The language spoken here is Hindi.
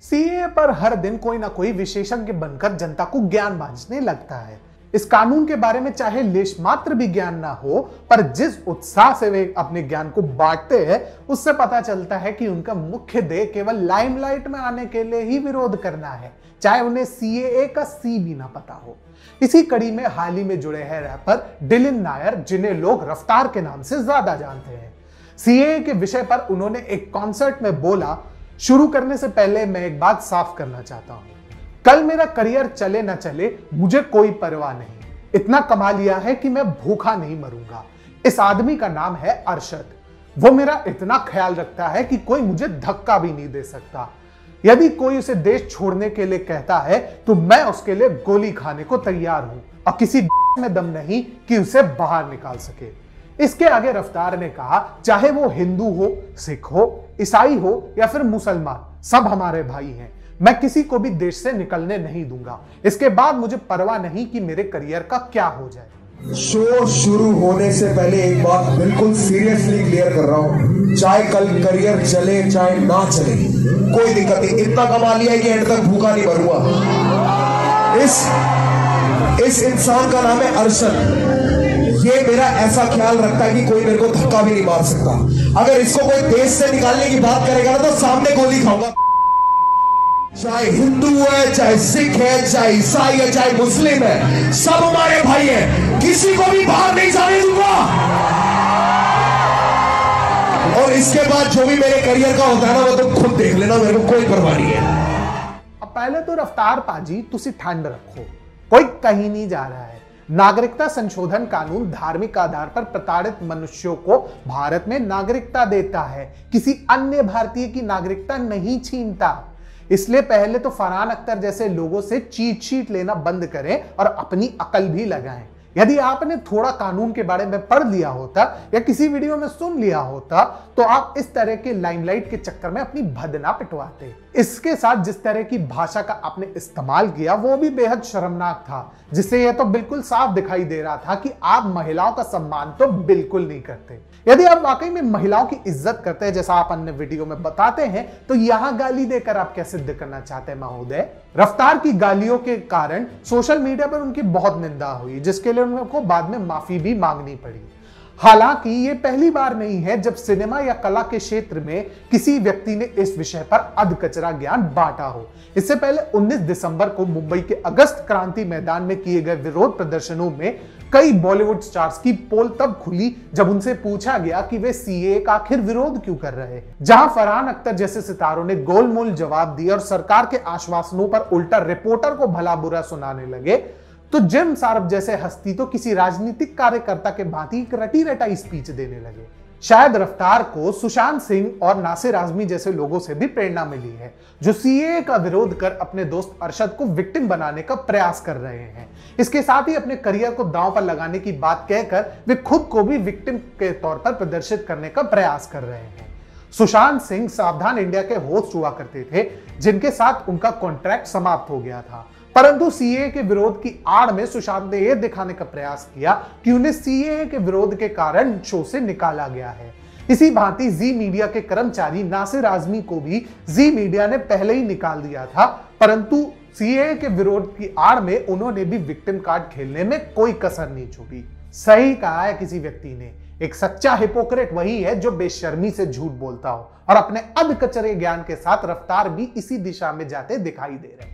सीए पर हर दिन कोई ना कोई विशेषज्ञ बनकर जनता को ज्ञान बांटने लगता है। इस कानून के बारे में चाहे लेश मात्र भी ज्ञान ना हो, पर जिस उत्साह से वे अपने ज्ञान को बांटते हैं उससे पता चलता है कि उनका मुख्य ध्येय केवल लाइमलाइट में आने के लिए ही विरोध करना है, चाहे उन्हें सीएए का सी भी ना पता हो। इसी कड़ी में हाल ही में जुड़े हैं रैपर डिलिन नायर, जिन्हें लोग रफ्तार के नाम से ज्यादा जानते हैं। सीएए के विषय पर उन्होंने एक कॉन्सर्ट में बोला, शुरू करने से पहले मैं एक बात साफ करना चाहता हूं, कल मेरा करियर चले ना चले मुझे कोई परवाह नहीं, इतना कमा लिया है कि मैं भूखा नहीं मरूंगा। इस आदमी का नाम है अरशद। वो मेरा इतना ख्याल रखता है कि कोई मुझे धक्का भी नहीं दे सकता। यदि कोई उसे देश छोड़ने के लिए कहता है तो मैं उसके लिए गोली खाने को तैयार हूं और किसी में दम नहीं कि उसे बाहर निकाल सके। इसके आगे रफ्तार ने कहा, चाहे वो हिंदू हो, सिख हो, ईसाई हो या फिर मुसलमान, सब हमारे भाई हैं। मैं किसी को भी देश से निकलने नहीं दूंगा। इसके बाद मुझे परवाह नहीं कि मेरे करियर का क्या हो जाए। शो शुरू होने से पहले एक बात बिल्कुल सीरियसली क्लियर कर रहा हूं, चाहे कल करियर चले चाहे ना चले, कोई दिक्कत नहीं। इतना कमा लिया है कि एंड तक भूखा नहीं मरूंगा। इस इंसान का नाम है अरशद। ये मेरा ऐसा ख्याल रखता है कि कोई मेरे को धक्का भी नहीं मार सकता। अगर इसको कोई देश से निकालने की बात करेगा ना तो सामने गोली खाऊंगा। चाहे हिंदू है, चाहे सिख है, चाहे ईसाई है, चाहे मुस्लिम है, सब हमारे भाई हैं। किसी को भी बाहर नहीं जाने दूंगा। और इसके बाद जो भी मेरे करियर का होता है ना वो तो खुद देख लेना, मेरे को कोई परवाह नहीं है। अब पहले तो रफ्तार पाजी तुसी ठंड रखो, कोई कहीं नहीं जा रहा है। नागरिकता संशोधन कानून धार्मिक आधार पर प्रताड़ित मनुष्यों को भारत में नागरिकता देता है, किसी अन्य भारतीय की नागरिकता नहीं छीनता। इसलिए पहले तो फरहान अख्तर जैसे लोगों से चीट शीट लेना बंद करें और अपनी अकल भी लगाएं। यदि आपने थोड़ा कानून के बारे में पढ़ लिया होता या किसी वीडियो में सुन लिया होता तो आप इस तरह के लाइमलाइट के चक्कर में अपनी भद ना पिटवाते। इसके साथ जिस तरह की भाषा का आपने इस्तेमाल किया वो भी बेहद शर्मनाक था, जिससे यह तो बिल्कुल साफ दिखाई दे रहा था कि आप महिलाओं का सम्मान तो बिल्कुल नहीं करते। यदि आप वाकई में महिलाओं की इज्जत करते हैं जैसा आप अन्य वीडियो में बताते हैं, तो यहां गाली देकर आप क्या सिद्ध करना चाहते हैं महोदय? रफ्तार की गालियों के कारण सोशल मीडिया पर उनकी बहुत निंदा हुई, जिसके लिए उनको बाद में माफी भी मांगनी पड़ी। हालांकि ये पहली बार नहीं है जब सिनेमा या कला के क्षेत्र में किसी व्यक्ति ने इस विषय पर अधकचरा ज्ञान बांटा हो। इससे पहले 19 दिसंबर को मुंबई के अगस्त क्रांति मैदान में किए गए विरोध प्रदर्शनों में कई बॉलीवुड स्टार्स की पोल तब खुली जब उनसे पूछा गया कि वे सीएए का आखिर विरोध क्यों कर रहे हैं। जहां फरहान अख्तर जैसे सितारों ने गोलमोल जवाब दिए और सरकार के आश्वासनों पर उल्टा रिपोर्टर को भला बुरा सुनाने लगे, तो जिम सारब जैसे हस्ती तो किसी राजनीतिक कार्यकर्ता के भांति एक रटी रटाई स्पीच देने लगे। शायद रफ्तार को सुशांत सिंह और नासिर आजमी जैसे लोगों से भी प्रेरणा मिली है, जो सीएए का विरोध कर अपने दोस्त अरशद को विक्टिम बनाने का प्रयास कर रहे हैं। इसके साथ ही अपने करियर को दांव पर लगाने की बात कहकर वे खुद को भी विक्टिम के तौर पर प्रदर्शित करने का प्रयास कर रहे हैं। सुशांत सिंह सावधान इंडिया के होस्ट हुआ करते थे, जिनके साथ उनका कॉन्ट्रैक्ट समाप्त हो गया था, परंतु सीएए के विरोध की आड़ में सुशांत ने यह दिखाने का प्रयास किया कि उन्हें सीएए के विरोध के कारण शो से निकाला गया है। इसी भांति जी मीडिया के कर्मचारी नासिर आजमी को भी जी मीडिया ने पहले ही निकाल दिया था, परंतु सीएए के विरोध की आड़ में उन्होंने भी विक्टिम कार्ड खेलने में कोई कसर नहीं छोड़ी। सही कहा है किसी व्यक्ति ने, एक सच्चा हिपोक्रेट वही है जो बेशर्मी से झूठ बोलता हो, और अपने अधकचरे ज्ञान के साथ रफ्तार भी इसी दिशा में जाते दिखाई दे रहे हैं।